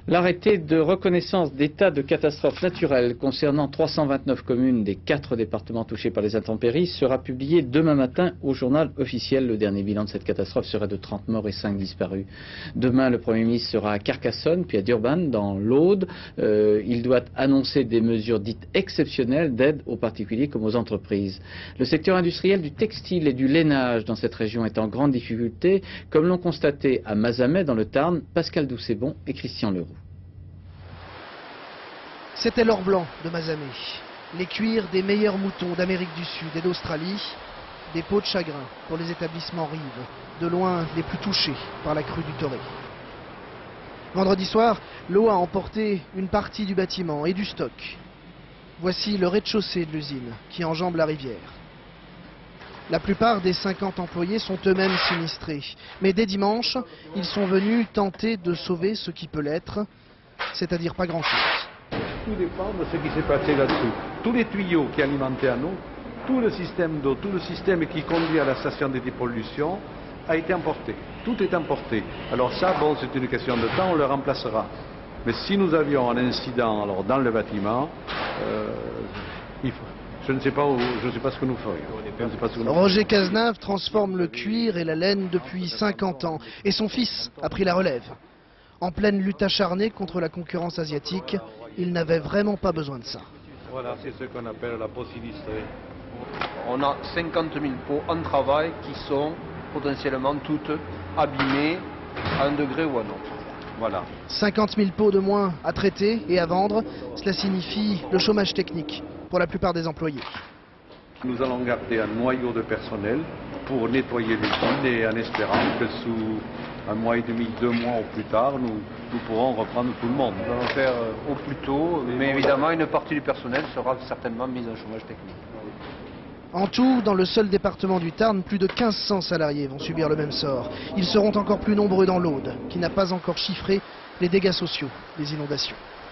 L'arrêté de reconnaissance d'état de catastrophe naturelle concernant 329 communes des 4 départements touchés par les intempéries sera publié demain matin au journal officiel. Le dernier bilan de cette catastrophe serait de 30 morts et 5 disparus. Demain, le Premier ministre sera à Carcassonne, puis à Durban, dans l'Aude. Il doit annoncer des mesures dites exceptionnelles d'aide aux particuliers comme aux entreprises. Le secteur industriel du textile et du lainage dans cette région est en grande difficulté, comme l'ont constaté à Mazamet, dans le Tarn, Pascal Doucet-Bon et Christian Leroux. C'était l'or blanc de Mazamet, les cuirs des meilleurs moutons d'Amérique du Sud et d'Australie, des peaux de chagrin pour les établissements rives, de loin les plus touchés par la crue du Torrey. Vendredi soir, l'eau a emporté une partie du bâtiment et du stock. Voici le rez-de-chaussée de l'usine qui enjambe la rivière. La plupart des 50 employés sont eux-mêmes sinistrés, mais dès dimanche, ils sont venus tenter de sauver ce qui peut l'être, c'est-à-dire pas grand-chose. Tout dépend de ce qui s'est passé là-dessous. Tous les tuyaux qui alimentaient à nous, tout le système d'eau, tout le système qui conduit à la station de dépollution a été emporté. Tout est emporté. Alors ça, bon, c'est une question de temps, on le remplacera. Mais si nous avions un incident alors, dans le bâtiment, je ne sais pas ce que nous ferions. Roger Cazenave transforme le cuir et la laine depuis 50 ans. Et son fils a pris la relève. En pleine lutte acharnée contre la concurrence asiatique, il n'avait vraiment pas besoin de ça. Voilà, c'est ce qu'on appelle la peau sinistrée. On a 50 000 peaux en travail qui sont potentiellement toutes abîmées à un degré ou à un autre. Voilà. 50 000 peaux de moins à traiter et à vendre, cela signifie le chômage technique pour la plupart des employés. Nous allons garder un noyau de personnel pour nettoyer l'usine et en espérant que sous un mois et demi, 2 mois ou plus tard, nous pourrons reprendre tout le monde. Nous allons faire au plus tôt, mais évidemment une partie du personnel sera certainement mise en chômage technique. En tout, dans le seul département du Tarn, plus de 1500 salariés vont subir le même sort. Ils seront encore plus nombreux dans l'Aude, qui n'a pas encore chiffré les dégâts sociaux des inondations.